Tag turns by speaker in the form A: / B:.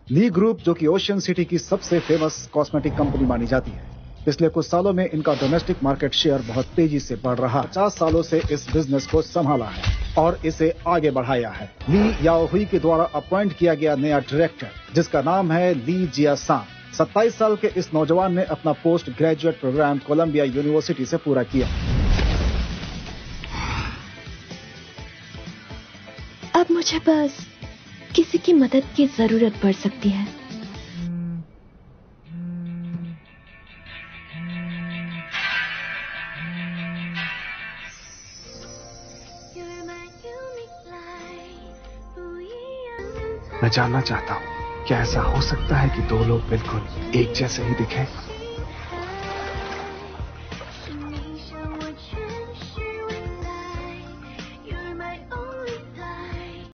A: ली group, जो कि ocean city की सबसे फेमस कॉस्मेटिक कंपनी मानी जाती है, पिछले कुछ सालों में इनका डोमेस्टिक मार्केट शेयर बहुत तेजी से बढ़ रहा है। 50 सालों से इस बिजनेस को संभाला है और इसे आगे बढ़ाया है। ली याओहुई के द्वारा अपॉइंट किया गया नया डायरेक्टर, जिसका नाम है ली जियासांग, 27 साल के इस नौजवान ने अपना post graduate program Columbia University से पूरा किया।
B: अब मुझे बस किसी की मदद की जरूरत पड़ सकती है।
C: मैं जानना चाहता हूँ, क्या ऐसा हो सकता है कि दो लोग बिल्कुल एक जैसे ही दिखें?